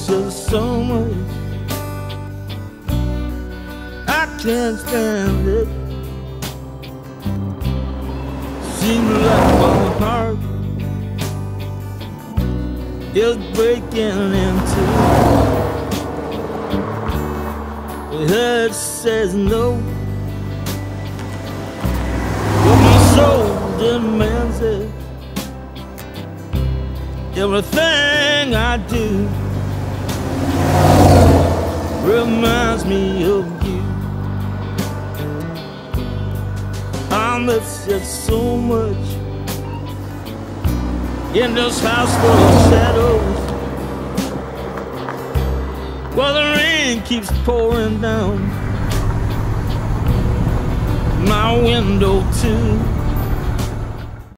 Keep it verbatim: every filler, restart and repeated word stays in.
miss you so much. I can't stand it. Seems like my heart is breaking in two. The head says no, but my soul demands it. Everything I do reminds me of you. I miss you so much in this house full of shadows, while the rain keeps pouring down my window too.